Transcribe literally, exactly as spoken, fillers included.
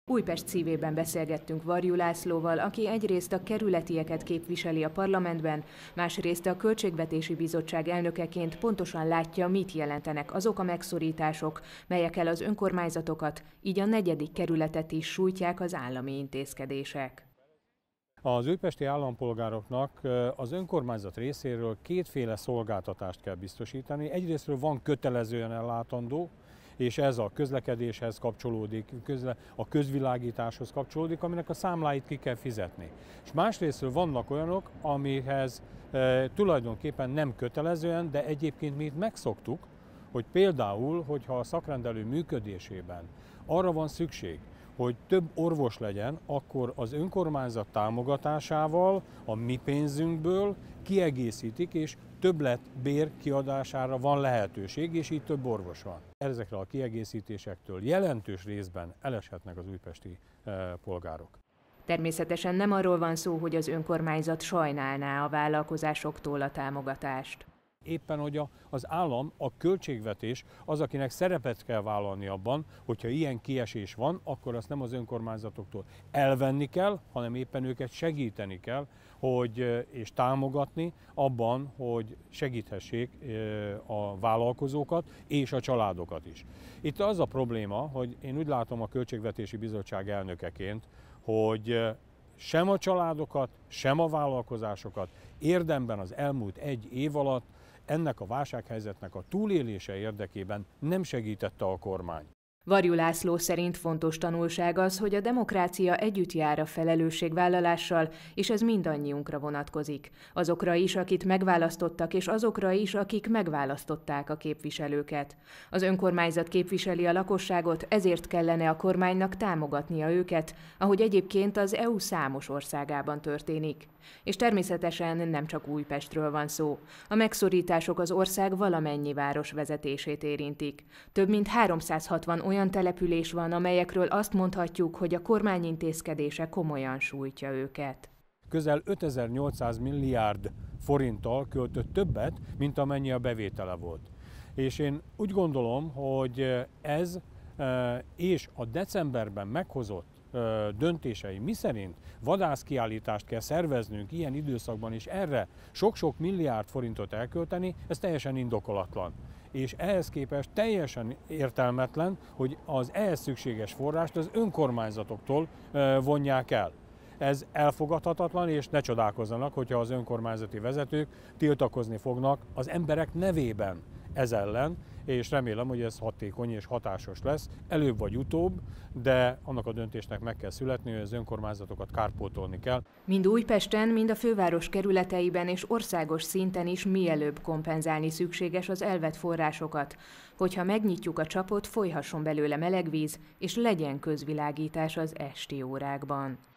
Újpest szívében beszélgettünk Varjú Lászlóval, aki egyrészt a kerületieket képviseli a parlamentben, másrészt a Költségvetési Bizottság elnökeként pontosan látja, mit jelentenek azok a megszorítások, melyekkel az önkormányzatokat, így a negyedik kerületet is sújtják az állami intézkedések. Az újpesti állampolgároknak az önkormányzat részéről kétféle szolgáltatást kell biztosítani. Egyrésztről van kötelezően ellátandó, és ez a közlekedéshez kapcsolódik, a közvilágításhoz kapcsolódik, aminek a számláit ki kell fizetni. És másrésztről vannak olyanok, amihez e, tulajdonképpen nem kötelezően, de egyébként mi itt megszoktuk, hogy például, hogyha a szakrendelő működésében arra van szükség, hogy több orvos legyen, akkor az önkormányzat támogatásával, a mi pénzünkből kiegészítik, és többlet bér kiadására van lehetőség, és így több orvos van. Ezekre a kiegészítésektől jelentős részben eleshetnek az újpesti eh, polgárok. Természetesen nem arról van szó, hogy az önkormányzat sajnálná a vállalkozásoktól a támogatást. Éppen, hogy a, az állam, a költségvetés az, akinek szerepet kell vállalni abban, hogyha ilyen kiesés van, akkor azt nem az önkormányzatoktól elvenni kell, hanem éppen őket segíteni kell, hogy, és támogatni abban, hogy segíthessék a vállalkozókat és a családokat is. Itt az a probléma, hogy én úgy látom a Költségvetési Bizottság elnökeként, hogy sem a családokat, sem a vállalkozásokat érdemben az elmúlt egy év alatt ennek a válsághelyzetnek a túlélése érdekében nem segítette a kormány. Varjú László szerint fontos tanulság az, hogy a demokrácia együtt jár a felelősségvállalással, és ez mindannyiunkra vonatkozik. Azokra is, akit megválasztottak, és azokra is, akik megválasztották a képviselőket. Az önkormányzat képviseli a lakosságot, ezért kellene a kormánynak támogatnia őket, ahogy egyébként az é u számos országában történik. És természetesen nem csak Újpestről van szó. A megszorítások az ország valamennyi város vezetését érintik. Több mint háromszázhatvan olyan település van, amelyekről azt mondhatjuk, hogy a kormány intézkedése komolyan sújtja őket. Közel ötezer-nyolcszáz milliárd forinttal költött többet, mint amennyi a bevétele volt. És én úgy gondolom, hogy ez és a decemberben meghozott döntései miszerint vadászkiállítást kell szerveznünk ilyen időszakban, és erre sok-sok milliárd forintot elkölteni, ez teljesen indokolatlan. És ehhez képest teljesen értelmetlen, hogy az ehhez szükséges forrást az önkormányzatoktól vonják el. Ez elfogadhatatlan, és ne csodálkozzanak, hogyha az önkormányzati vezetők tiltakozni fognak az emberek nevében ez ellen, és remélem, hogy ez hatékony és hatásos lesz, előbb vagy utóbb, de annak a döntésnek meg kell születni, hogy az önkormányzatokat kárpótolni kell. Mind Újpesten, mind a főváros kerületeiben és országos szinten is mielőbb kompenzálni szükséges az elvett forrásokat. Hogyha megnyitjuk a csapot, folyhasson belőle meleg víz, és legyen közvilágítás az esti órákban.